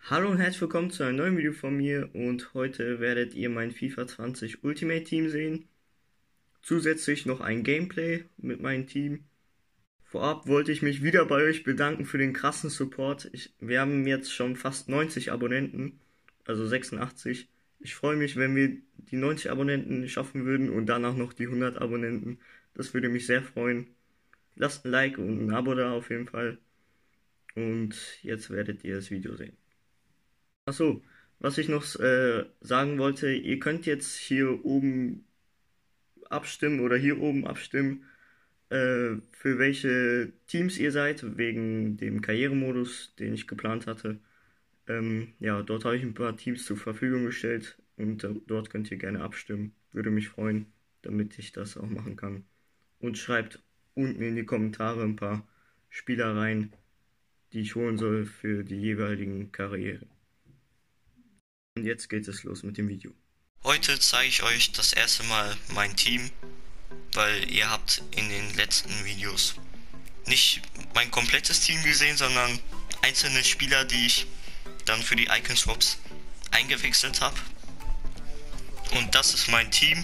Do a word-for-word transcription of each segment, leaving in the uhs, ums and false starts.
Hallo und herzlich willkommen zu einem neuen Video von mir und heute werdet ihr mein FIFA zwanzig Ultimate Team sehen. Zusätzlich noch ein Gameplay mit meinem Team. Vorab wollte ich mich wieder bei euch bedanken für den krassen Support. Ich, wir haben jetzt schon fast neunzig Abonnenten, also sechsundachtzig. Ich freue mich, wenn wir die neunzig Abonnenten schaffen würden und danach noch die hundert Abonnenten. Das würde mich sehr freuen. Lasst ein Like und ein Abo da auf jeden Fall. Und jetzt werdet ihr das Video sehen. Achso, was ich noch äh, sagen wollte, ihr könnt jetzt hier oben abstimmen oder hier oben abstimmen, äh, für welche Teams ihr seid, wegen dem Karrieremodus, den ich geplant hatte. Ähm, ja, dort habe ich ein paar Teams zur Verfügung gestellt und äh, dort könnt ihr gerne abstimmen. Würde mich freuen, damit ich das auch machen kann. Und schreibt unten in die Kommentare ein paar Spieler rein, die ich holen soll für die jeweiligen Karrieren. Und jetzt geht es los mit dem Video. Heute zeige ich euch das erste Mal mein Team, weil ihr habt in den letzten Videos nicht mein komplettes Team gesehen, sondern einzelne Spieler, die ich dann für die Icon Swaps eingewechselt habe. Und das ist mein Team.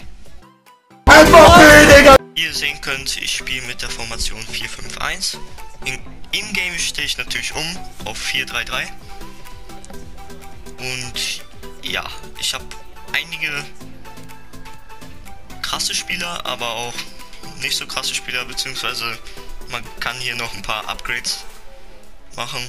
Wie ihr sehen könnt, ich spiele mit der Formation vier fünf eins. Im Game stehe ich natürlich um auf vier drei drei. Und ja, ich habe einige krasse Spieler, aber auch nicht so krasse Spieler, beziehungsweise man kann hier noch ein paar Upgrades machen.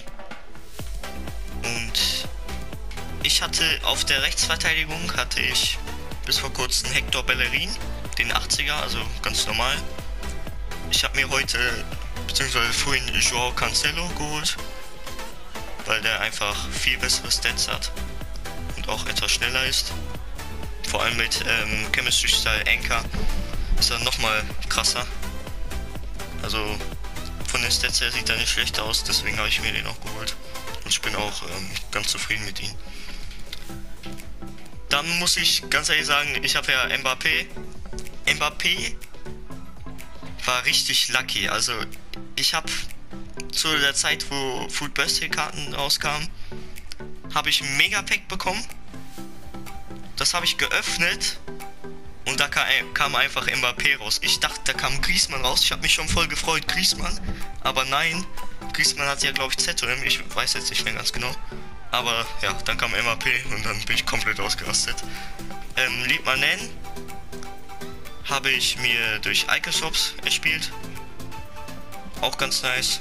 Und ich hatte auf der Rechtsverteidigung hatte ich bis vor kurzem Hector Bellerin, den achtziger, also ganz normal. Ich habe mir heute, beziehungsweise vorhin Joao Cancelo geholt, weil der einfach viel bessere Stats hat und auch etwas schneller ist. Vor allem mit ähm, Chemistry Style Anchor ist er nochmal krasser. Also von den Stats her sieht er nicht schlecht aus, deswegen habe ich mir den auch geholt. Und ich bin auch ähm, ganz zufrieden mit ihm. Dann muss ich ganz ehrlich sagen, ich habe ja Mbappé. Mbappé war richtig lucky. Also ich habe zu der Zeit, wo Food Birthday Karten rauskamen, habe ich ein Megapack bekommen. Das habe ich geöffnet und da kam einfach Mbappé raus. Ich dachte, da kam Griezmann raus. Ich habe mich schon voll gefreut, Griezmann. Aber nein, Griezmann hat ja, glaube ich, Z O M. Ich weiß jetzt nicht mehr ganz genau. Aber ja, dann kam Mbappé und dann bin ich komplett ausgerastet. Ähm, Liedmanen habe ich mir durch Icon Swaps erspielt. Auch ganz nice.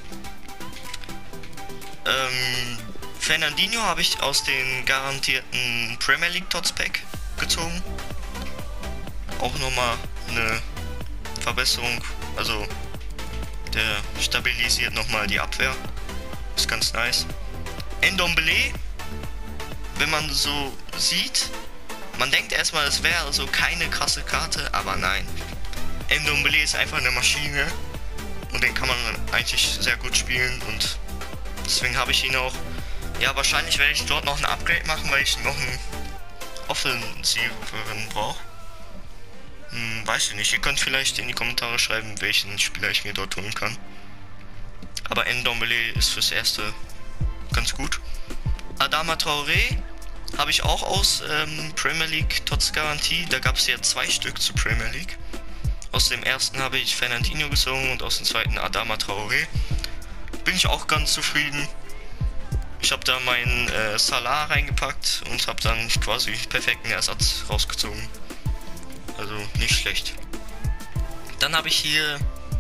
Ähm, Fernandinho habe ich aus den garantierten Premier League Tots Pack gezogen. Auch nochmal eine Verbesserung. Also der stabilisiert nochmal die Abwehr. Ist ganz nice. Ndombele, wenn man so sieht, man denkt erstmal, es wäre so keine krasse Karte, aber nein. Ndombele ist einfach eine Maschine und den kann man eigentlich sehr gut spielen und deswegen habe ich ihn auch. Ja, wahrscheinlich werde ich dort noch ein Upgrade machen, weil ich noch einen Offensiveren brauche. Hm, weiß ich nicht. Ihr könnt vielleicht in die Kommentare schreiben, welchen Spieler ich mir dort holen kann. Aber Ndombele ist fürs Erste ganz gut. Adama Traoré habe ich auch aus ähm, Premier League Tots Garantie. Da gab es ja zwei Stück zu Premier League. Aus dem ersten habe ich Fernandinho gezogen und aus dem zweiten Adama Traoré. Bin ich auch ganz zufrieden. Ich habe da meinen äh, Salah reingepackt und habe dann quasi perfekten Ersatz rausgezogen. Also nicht schlecht. Dann habe ich hier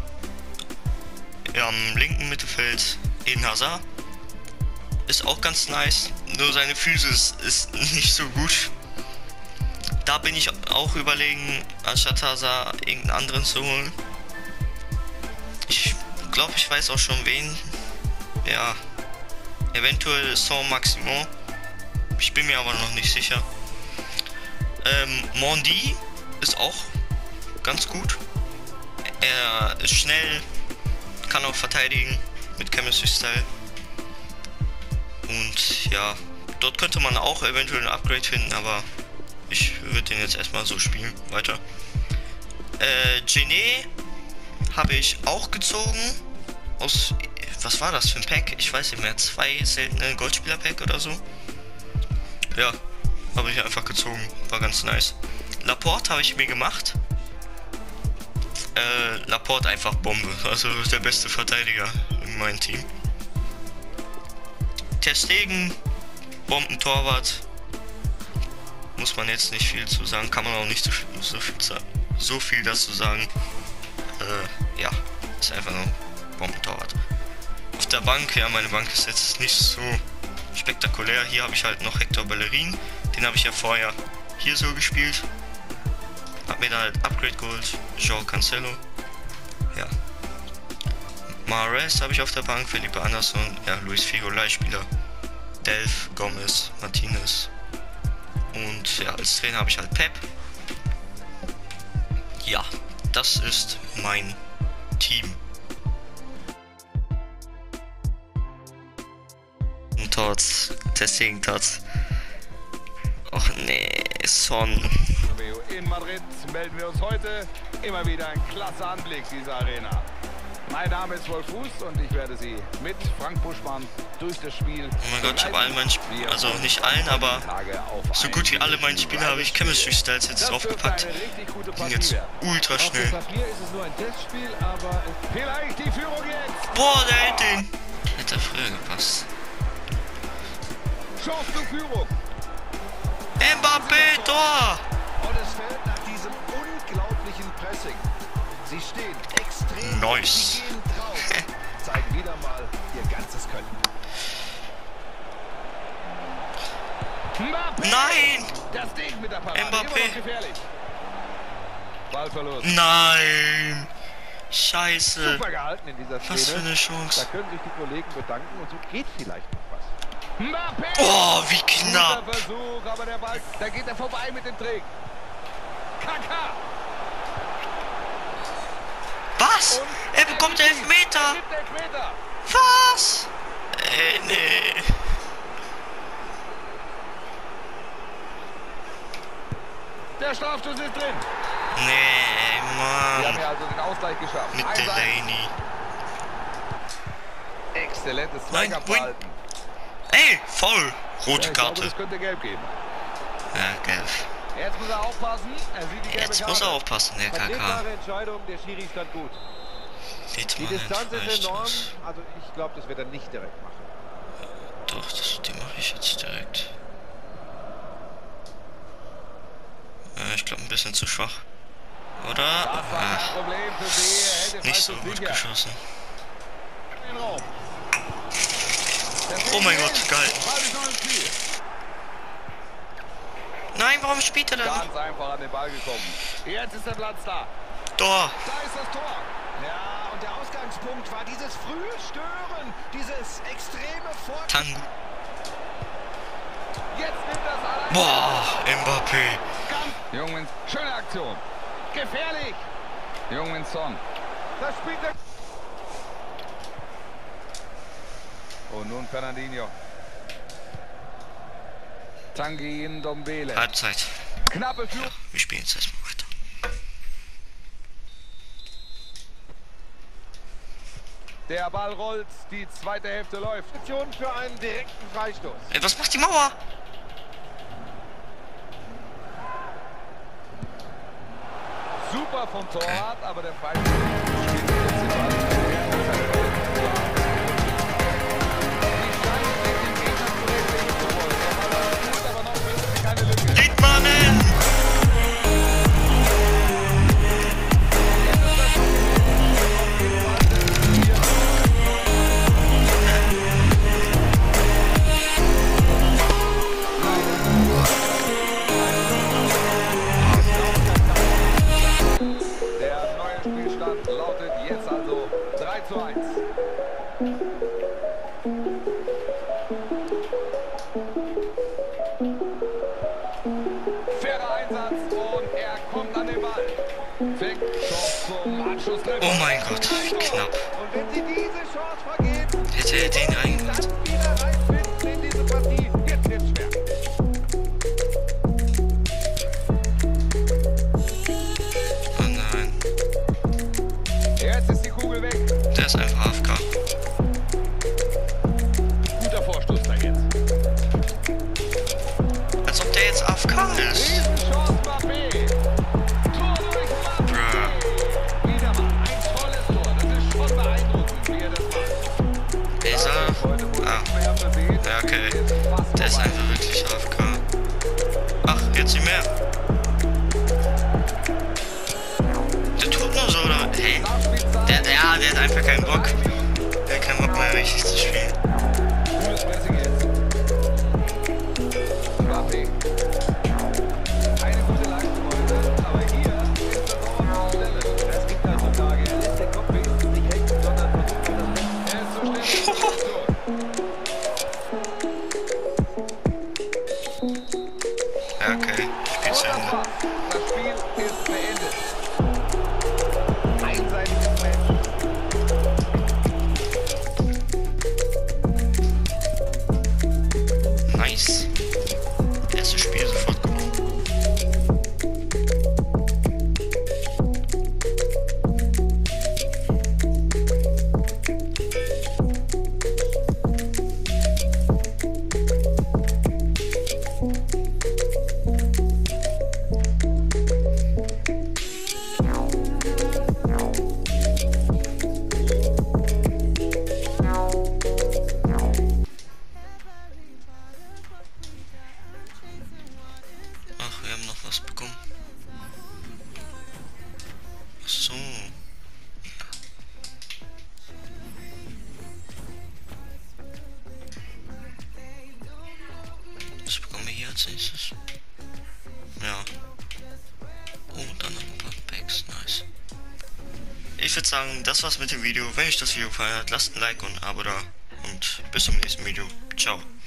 ja, am linken Mittelfeld Eden Hazard. Ist auch ganz nice, nur seine Physis ist nicht so gut. Da bin ich auch überlegen, anstatt Hazard irgendeinen anderen zu holen. Ich glaube, ich weiß auch schon wen. Ja. Eventuell Saint-Maximin. Ich bin mir aber noch nicht sicher. Ähm, Mondi ist auch ganz gut. Er ist schnell, kann auch verteidigen mit Chemistry Style. Und ja, dort könnte man auch eventuell ein Upgrade finden, aber ich würde den jetzt erstmal so spielen. Weiter. Äh, Gene habe ich auch gezogen. Aus, was war das für ein Pack? Ich weiß nicht mehr. Zwei seltene Goldspieler-Pack oder so. ja, habe ich einfach gezogen. War ganz nice. Laporte habe ich mir gemacht. Äh, Laporte einfach Bombe. Also der beste Verteidiger in meinem Team. Ter Stegen, Bombentorwart. Muss man jetzt nicht viel zu sagen. Kann man auch nicht so, so, viel, so viel dazu sagen. Äh, ja, ist einfach nur Bombentorwart. Auf der Bank, ja, meine Bank ist jetzt nicht so spektakulär. Hier habe ich halt noch Hector Bellerin. Den habe ich ja vorher hier so gespielt. Hab mir da halt Upgrade geholt. João Cancelo. Ja. Mahrez habe ich auf der Bank. Felipe Anderson. Ja, Luis Figo, Leihspieler. Delph, Gomez, Martinez. Und ja, als Trainer habe ich halt Pep. Ja, das ist mein Team. Und trotz, deswegen trotz. Och nee, Son. In Madrid melden wir uns heute. Immer wieder ein klasse Anblick dieser Arena. Mein Name ist Wolf Fuß und ich werde Sie mit Frank Buschmann durch das Spiel. Oh mein Gott, ich habe allen meinen Spielen, also nicht allen, aber so gut wie alle meine Spiele habe ich Chemistry Styles jetzt draufgepackt. Ging jetzt ultra schnell. Boah, der hält den. Hätte früher gepasst. Chance zur Führung. Mbappé, Tor! Und es fällt nach diesem unglaublichen Pressing. Sie stehen extrem. Nice. Sie gehen drauf. Zeigen wieder mal ihr ganzes Können. Mbappé. Nein! Das Ding mit der Parade. Mbappé. Immer noch gefährlich. Ballverlust. Nein! Scheiße! Super gehalten in dieser Szene. Was für eine Chance. Da können sich die Kollegen bedanken und so geht vielleicht noch was. Mbappé. Oh, wie knapp! Guter Versuch, aber der Ball, da geht er vorbei mit dem Trick. Kaká. Was? Und Er bekommt Elfmeter! Er gibt Elfmeter. Was? Äh, nee. Der Strafstoß ist drin. Nee, Wir haben Mann. ja also den Ausgleich geschafft. Mit eins eins. Delaney. Exzellentes Nein, Zweikampfverhalten. Ey, voll! Rote Ja, ich glaube, Karte. das könnte gelb geben. Ja, gelb. Jetzt muss er aufpassen. Er sieht die gelbe Jetzt Karte. muss er aufpassen, der K K. Vertretbare Entscheidung, der Schiri stand gut. Sieht Die man Distanz nicht ist enorm, aus. also ich glaube, das wird er nicht direkt machen. Doch, das, die mache ich jetzt direkt. Äh, ich glaube ein bisschen zu schwach. Oder? Das war Ach, kein Problem für Sie. Er hält den nicht so Freistoß gut sicher. geschossen. In den Raum. Oh mein Gott, geil. Ball ist noch im Spiel. Nein, warum spielt er da nicht? Ganz einfach an den Ball gekommen. Jetzt ist der Platz da. Tor! Da ist das Tor. Ja, und der Ausgangspunkt war dieses frühe Stören, dieses extreme Vor... Tango. Jetzt nimmt das allein. Boah, Mbappé. Ganz. Jungmens, schöne Aktion. Gefährlich. Jungmens Son. Das spielt er. Und nun Fernandinho. Tanguy Ndombele. Halbzeit. Knappe Ja, Führung. wir spielen jetzt erstmal weiter. Der Ball rollt. Die zweite Hälfte läuft. Option für einen direkten Freistoß. Ey, was macht die Mauer? Super vom Torwart, Okay. aber der Freistoß spielt jetzt den Ball. Die scheinen sich den Gegner zurechtlegen zu wollen. Der Ball ist gut, aber noch finden sie keine Lücke. Liedmannen! Der neue Spielstand lautet jetzt also drei zu eins. Fairer Einsatz und er kommt an den Ball. Fängt doch zum Anschlusstreffer. Oh mein Gott, wie knapp. Und wenn sie diese Chance vergeben, Hätte er den dann reingemacht? wieder reinfinden in diese Partie. Jetzt wird's schwer. Oh nein. Jetzt ist die Kugel weg. Der ist einfach A F K. Guter Vorstoß da jetzt. Goodness. Riesenchance Mbappé. Tor durch Mbappé. Bruh. Wieder mal ein tolles Tor. Das ist schon beeindruckend, wie er das macht. Ist er? Heute wohl Ah. nicht mehr bewegt. Ja, okay. Ist fast Der ist vorbei. einfach wirklich A F K. Ach, jetzt nicht mehr. Der tut nur so, oder? Hey. Der, ja, der hat einfach keinen Bock. Der hat keinen Bock mehr richtig zu spielen. Gutes Pressing jetzt. Mbappé. Eine gute Leistung heute, aber hier ist das auch an der Stelle. Es gibt eine Rücklage. Er lässt den Kopf wenigstens nicht hängen, sondern versucht das Netz. Er ist so schnell in der Position. Ja, okay. Spiel zu Ende. Das Spiel ist beendet. Einseitiges Match. Nice. Erstes Spiel sofort gewonnen. Ach, wir haben noch was bekommen. Ach so. Was bekommen wir hier als nächstes? Ja. Oh, dann noch ein paar Packs. Nice. Ich würde sagen, das war's mit dem Video. Wenn euch das Video gefallen hat, lasst ein Like und ein Abo da. Und bis zum nächsten Video. Ciao.